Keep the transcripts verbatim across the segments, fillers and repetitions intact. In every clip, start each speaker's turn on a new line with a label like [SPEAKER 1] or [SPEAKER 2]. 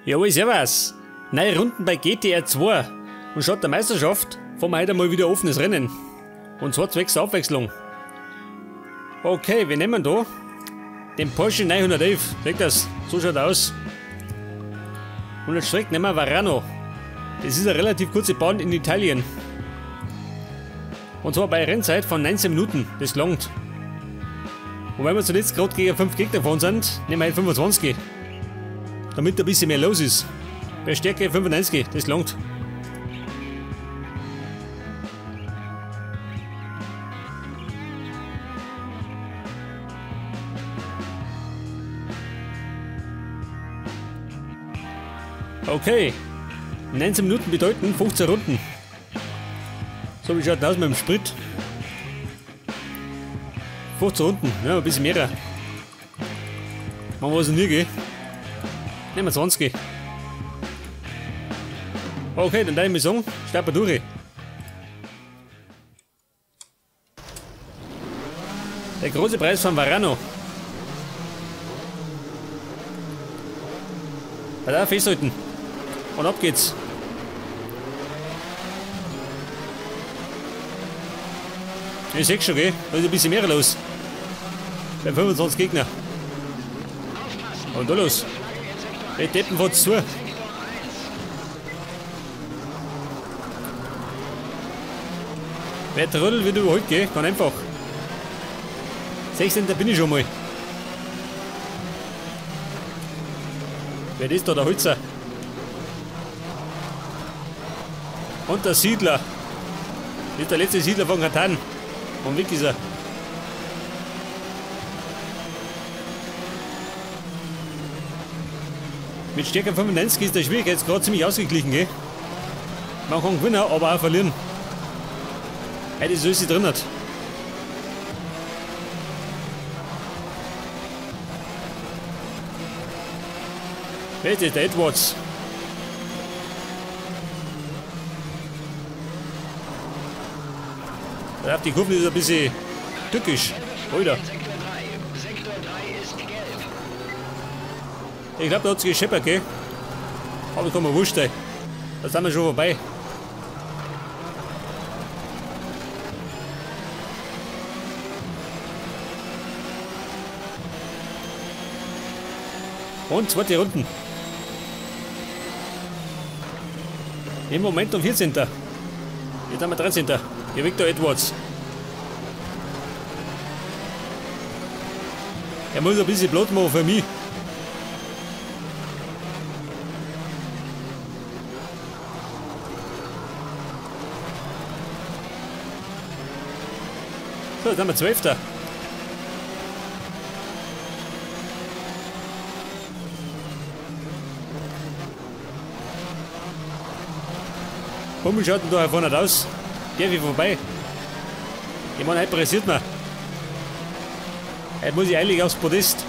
[SPEAKER 1] Jawohl, servus. Neue Runden bei G T R zwei. Und statt der Meisterschaft fahren wir heute mal wieder offenes Rennen. Und zwar zwecks der Abwechslung. Okay, wir nehmen da den Porsche neunhundertelf. Seht das? So schaut er aus. Und als Streck nehmen wir Varano. Das ist eine relativ kurze Bahn in Italien. Und zwar bei einer Rennzeit von neunzehn Minuten. Das langt. Und weil wir zuletzt gerade gegen fünf Gegner gefahren sind, nehmen wir halt fünfundzwanzig. Damit ein bisschen mehr los ist. Bei Stärke fünfundneunzig, das langt. Okay. neunzehn Minuten bedeuten fünfzehn Runden. So, wie schaut das aus mit dem Sprit? fünfzehn Runden, ja, ein bisschen mehr. Machen wir also nie, gell? Nehmen wir zwanzig. Okay, dann darf ich mir sagen, starten wir durch. Der große Preis von Varano. Da festhalten. Und ab geht's. Ich seh's schon, gell? Da ist ein bisschen mehr los. Bei fünfundzwanzig Gegner. Und da los. Die Deppen fahrt's zu. Wer trödelt, wird überholt, gell? Ganz einfach. sechzehnter bin ich schon mal. Wer ist da, der Holzer? Und der Siedler. Das ist der letzte Siedler von Katan. Und weg ist er. Mit Stärke fünfundneunzig ist der Schwierigkeitsgrad ziemlich ausgeglichen, gell? Man kann gewinnen, aber auch verlieren. Heute ist alles drin hat. Wer ist das? Der Edwards. Da auf die Kurve ist ein bisschen tückisch. Alter. Ich glaube, da hat es gescheppert, gell? Aber ich kann mir wurscht sein. Da sind wir schon vorbei. Und zweite Runden. Im Moment um vierzehnter Jetzt haben wir dreizehnter Hier Victor Edwards. Er muss ein bisschen Blut machen für mich. So, jetzt haben wir zwölfter Hummel schaut denn da vorne aus? Geh wie vorbei. Ich meine, heute pressiert man. Heute muss ich eilig aufs Podest.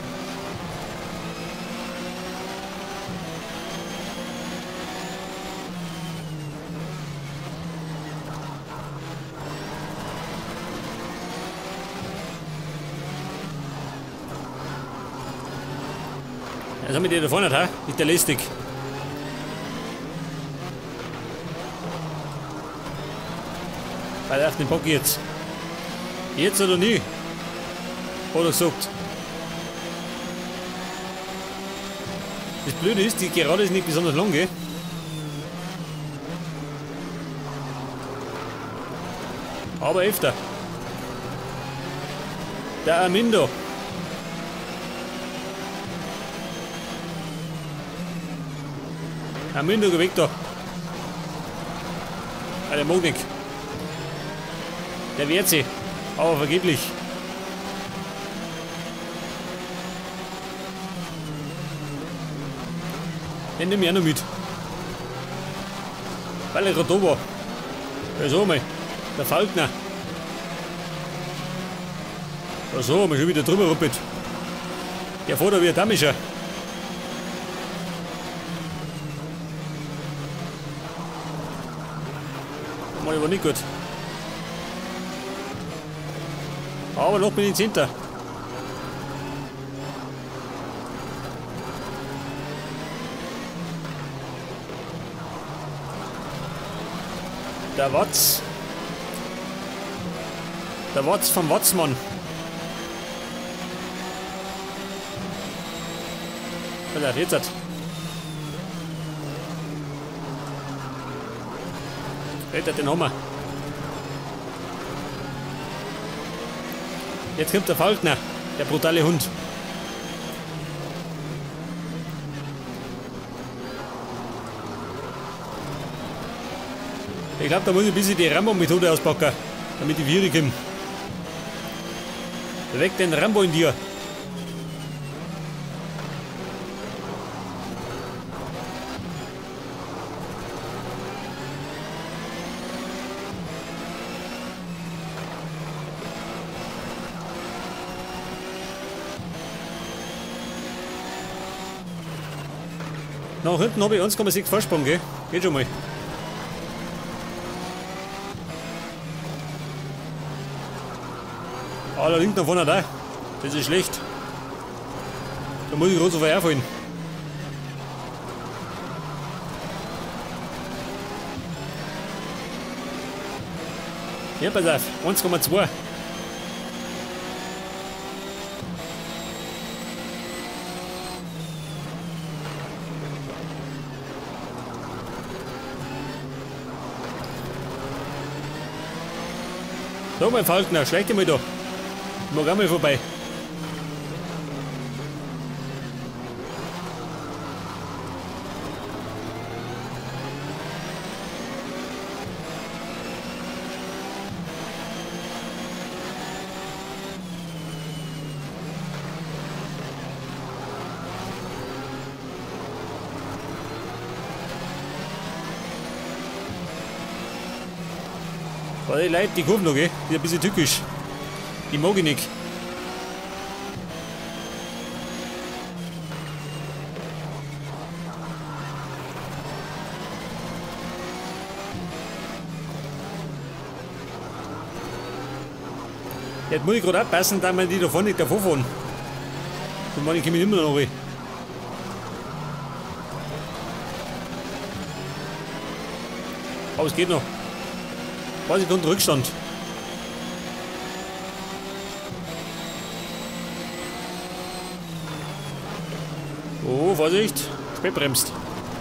[SPEAKER 1] Was haben wir die da vorne, ha? Ist der lästig. Weil auf den Bock jetzt. Jetzt oder nie? Oder gesagt. Das Blöde ist, die Gerade ist nicht besonders lang, gell? Aber öfter. Der Armindo. Armindo, geh weg da. Ah, der mag nicht. Der wehrt sich, aber vergeblich. Den nehme ich auch noch mit. Weil er gerade da war. Da so mal, der Falkner. Da so, mal schon wieder drüber ruppelt. Der fährt da wie ein Damischer. Mal aber nicht gut. Aber noch bin ich zehnter Der Watz. Der Watz vom Watzmann. Alter, jetzt hat. Alter, den Hammer. Jetzt kommt der Falkner, der brutale Hund. Ich glaube, da muss ich ein bisschen die Rambo-Methode auspacken, damit die Viren kommen. Weg den Rambo in dir. Nach hinten habe ich eins Komma sechs Vorsprung, gell? Geht schon mal. Ah, da liegt noch vorne da. Das ist schlecht. Da muss ich gerade so weit aufholen. Ja, pass auf. eins Komma zwei. So, mein Falkner, schlecht dich mal da. Ich mag auch mal vorbei. Die Leute, die kommen noch, gell? Die sind ein bisschen tückisch. Die mag ich nicht. Jetzt muss ich gerade aufpassen, dass man die da vorne nicht davor fahren. Und manche kommen immer noch rein. Aber es geht noch. Was ich unter Rückstand. Oh, Vorsicht. Spät bremst.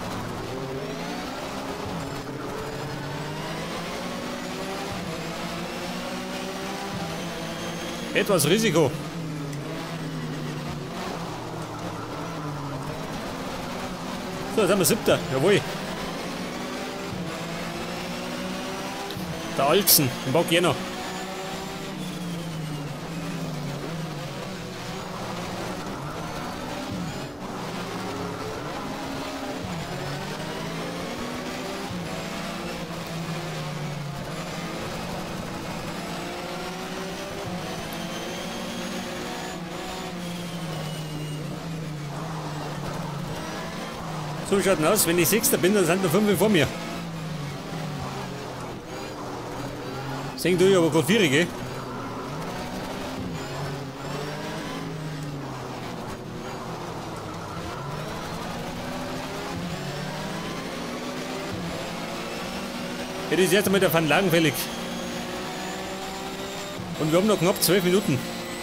[SPEAKER 1] Etwas Risiko. So, jetzt haben wir siebter. Jawohl. Der Alzen, den Bock jener. So schaut es aus, wenn ich Sechster bin, dann sind noch fünf vor mir. Sehen du ja aber gerade vier, gell? Jetzt ist jetzt einmal der Van Lagen fällig. Und wir haben noch knapp zwölf Minuten.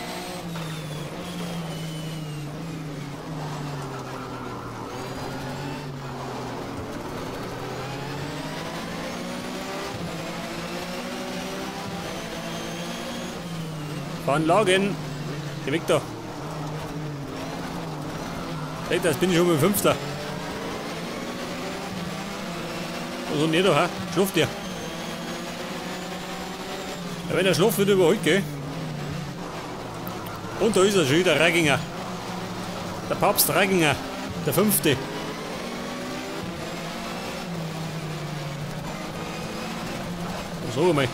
[SPEAKER 1] Van Lagen. Geh weg da. Hey, das bin ich schon mit dem Fünfter. Also nicht da, ha? Schlaft der. Ja, wenn er schlaft, wird er überholt, gell? Und da ist er schon wieder, Reiginger. Der Papst Reiginger. Der Fünfte. So mal.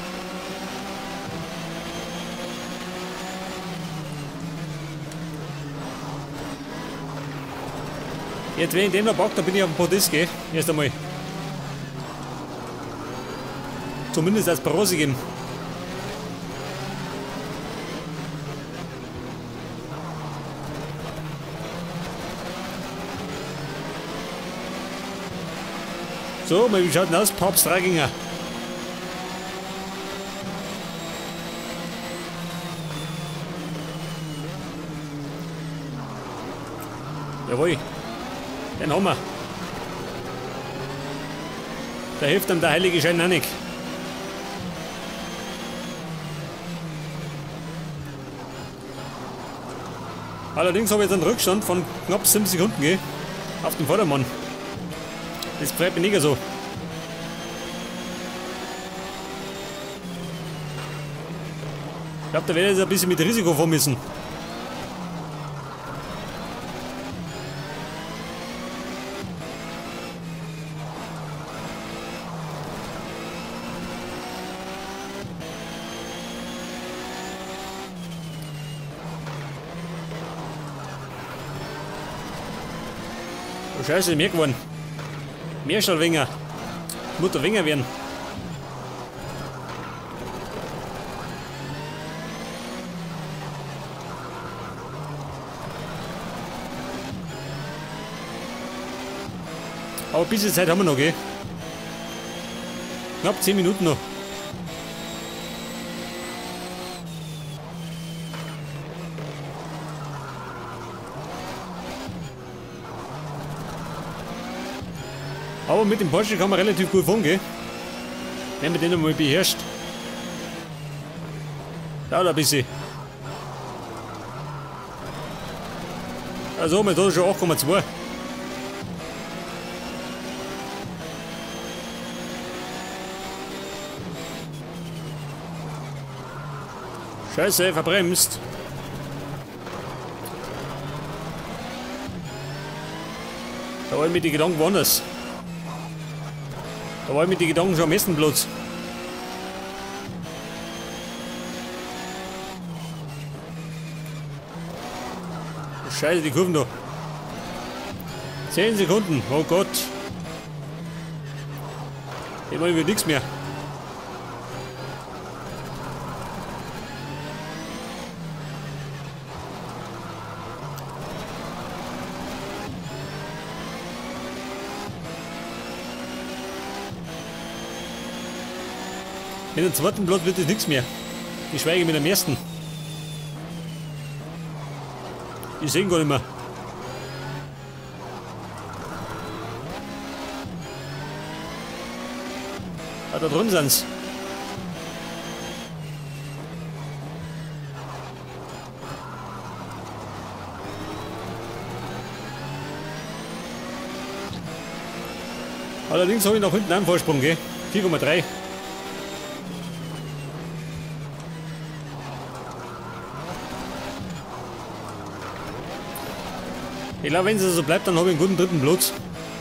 [SPEAKER 1] Jetzt, wenn ich den noch packe, dann bin ich auf dem Podest, gell? Erst einmal. Zumindest als Bronze geben. So, mal wie schaut denn aus? Papst Reiginger. Jawohl. Den haben wir. Da hilft ihm der heilige Schein auch nicht. Allerdings habe ich jetzt einen Rückstand von knapp sieben Sekunden gell, auf den Vordermann. Das freut mich nicht so. Ich glaube, da werde ich jetzt ein bisschen mit Risiko fahren müssen. Oh Scheiße, mehr geworden. Mehr Stahlwinger. Mutter Winger werden. Aber ein bisschen Zeit haben wir noch, gell? Knapp zehn Minuten noch. Aber mit dem Porsche kann man relativ gut fahren, gell? Wenn man den einmal beherrscht. Dauert ein bisschen. Also haben wir da schon acht Komma zwei. Scheiße, verbremst. Da war ich mit den Gedanken woanders. Da war ich mit den Gedanken schon am ersten Platz. Scheiße, die Kurven da. zehn Sekunden, oh Gott. Ich meine, wird nichts mehr. Mit dem zweiten Platz wird es nichts mehr. Ich schweige mit dem ersten. Ich sehe ihn gar nicht mehr. Ah, da drin sind's. Allerdings habe ich nach hinten einen Vorsprung, gell? vier Komma drei. Ich glaube, wenn es so bleibt, dann habe ich einen guten dritten Platz.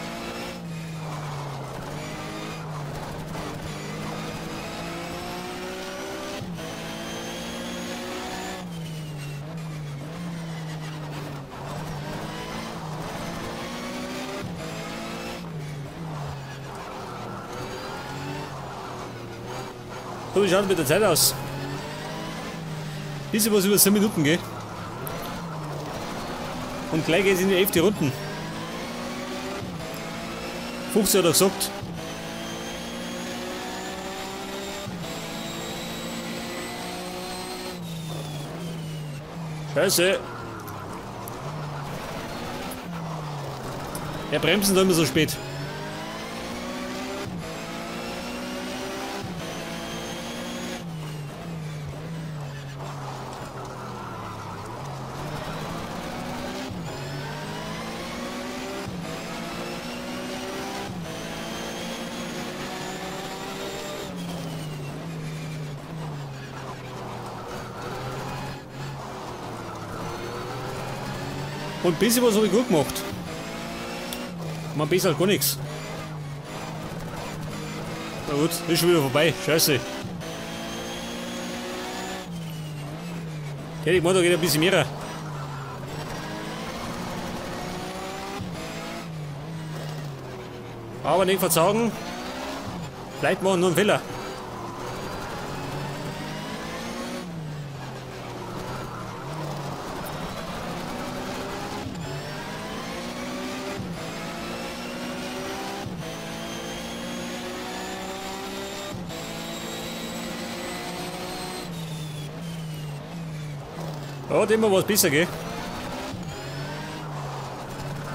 [SPEAKER 1] So, wie schaut es mit der Zeit aus? Bisschen was über sieben Minuten geht. Und gleich geht es in die elfte Runden. fünfzig hat er gesagt. Scheiße. Ja, bremsen da immer so spät. Und ein bisschen was habe ich gut gemacht. Man besser halt gar nichts. Na gut, ist schon wieder vorbei. Scheiße. Okay, ich meine, da geht ein bisschen mehr. Aber nicht verzagen. Vielleicht machen wir nur einen Fehler. Ja, hat immer was besser, gell?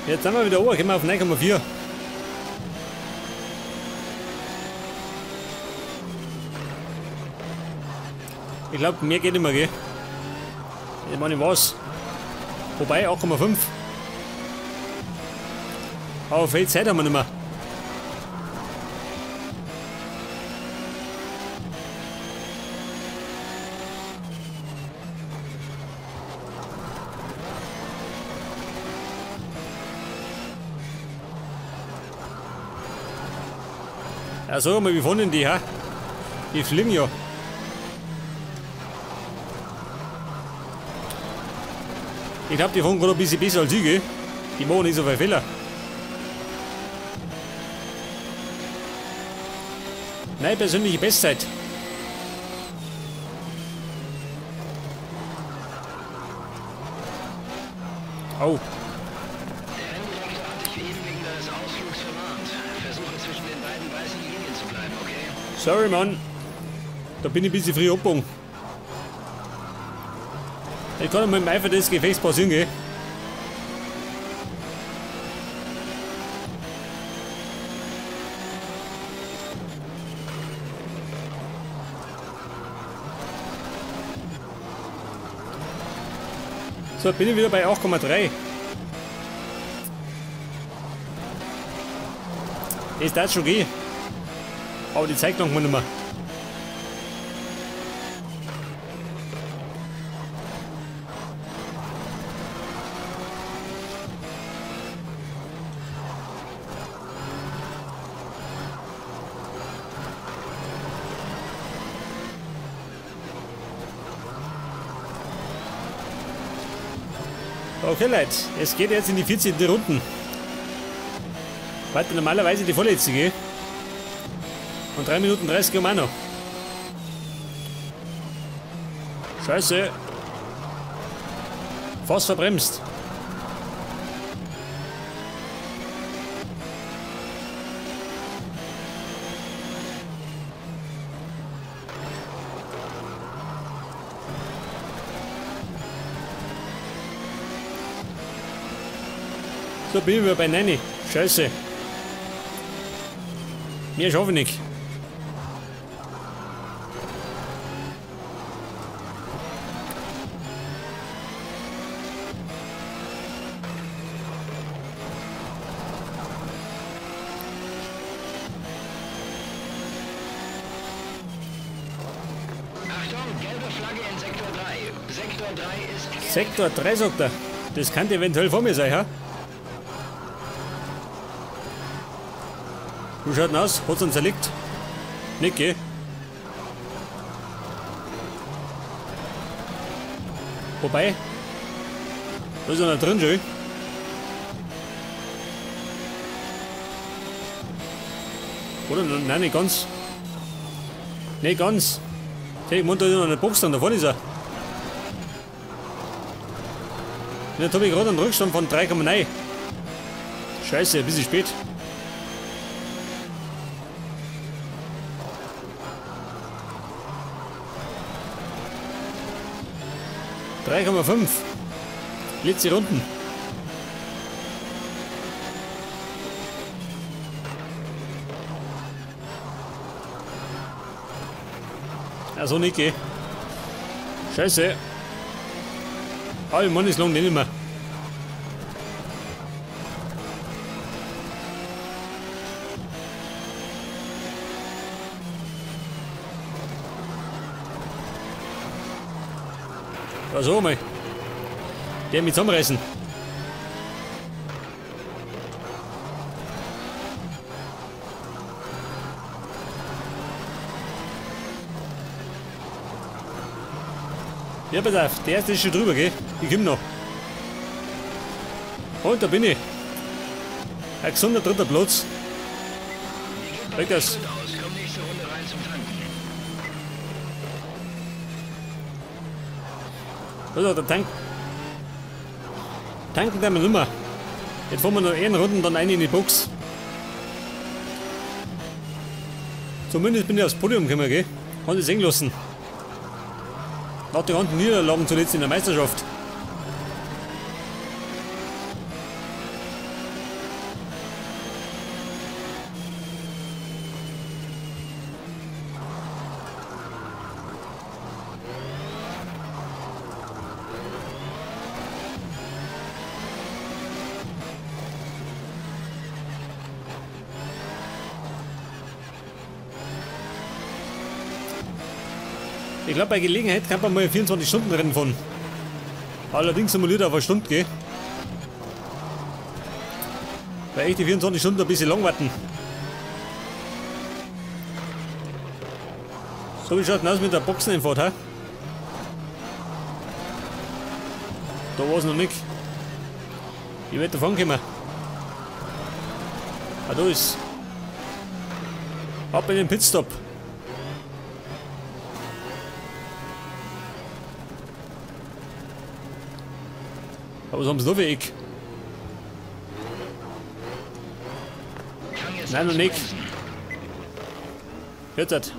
[SPEAKER 1] Jetzt sind wir wieder oben, gehen wir auf neun Komma vier. Ich glaube, mehr geht nicht mehr, gell? Ich meine, was? Wobei, acht Komma fünf. Aber viel Zeit haben wir nicht mehr. Ja, sag mal, wie fanden die, ha? Die fliegen ja. Ich glaube, die fahren gerade ein bisschen besser als ich, gell? Die machen nicht so viele Fehler. Nein, persönliche Bestzeit. Oh.
[SPEAKER 2] Der Renndirektor hat dich eben wegen deines Ausflugs verwarnt. Versuche zwischen den beiden weißen Linien zu bleiben, okay?
[SPEAKER 1] Sorry, Mann. Da bin ich ein bisschen früh abgebogen. Ich kann mit dem Eifer des Gefechts passieren, gell? So, bin ich wieder bei acht Komma drei. Das darf schon gehen. Aber die zeigt noch mal nicht mehr. Okay, Leute, es geht jetzt in die vierzehnte Runden. Warte, normalerweise die vorletzte, gell? Und drei Minuten dreißig haben wir auch noch. Scheiße. Fast verbremst. So, bin ich wieder bei neun. Scheiße. Mehr schaffe ich nicht.
[SPEAKER 2] Achtung, gelbe Flagge in Sektor drei. Sektor drei ist gelb.
[SPEAKER 1] Sektor drei, sagt er. Das könnte eventuell vor mir sein, ha? Wie schaut denn aus? Hat's uns zerlegt? Nicht, gell? Wobei, da ist einer drin schon. Oder? Nein, nicht ganz. Nicht ganz. Hey, ich meine, da ist noch eine Box dran, da vorne ist er. Jetzt habe ich gerade einen Rückstand von drei Komma neun. Scheiße, ein bisschen spät. drei Komma fünf. Letzte Runden. Also nicht, geh. Scheiße. Aber Mann, ist lang nicht mehr. So mal. Der mit zusammenreißen. Ja, pass auf, der erste ist schon drüber, gell? Ich komm noch. Und da bin ich. Ein gesunder dritter Platz. Weg das.
[SPEAKER 2] Komm nächste Runde rein zum Tanken.
[SPEAKER 1] Also der Tank. Tanken wir nicht mehr. Jetzt fahren wir noch einen Runden, dann rein in die Box. Zumindest bin ich aufs Podium gekommen, gell? Kann ich sehen lassen. Nach den ganzen Niederlagen zuletzt in der Meisterschaft. Ich glaube, bei Gelegenheit kann man mal vierundzwanzig Stunden Rennen fahren. Allerdings simuliert auf eine Stunde gehen. Weil echt die vierundzwanzig Stunden ein bisschen lang warten. So, wie schaut denn aus mit der Boxeneinfahrt, ha? Da war es noch nicht. Ich werde davon kommen. Ah, da ist. Ab in den Pitstop. Aber was haben sie da für Eck? Nein, noch nicht. Jetzt hat.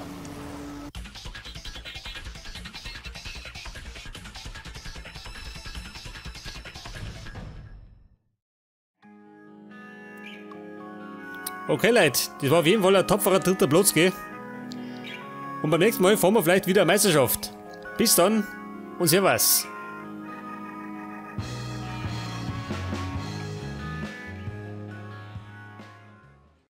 [SPEAKER 1] Okay, Leute, das war auf jeden Fall ein tapferer dritter Platz, gell? Und beim nächsten Mal fahren wir vielleicht wieder eine Meisterschaft. Bis dann und servus.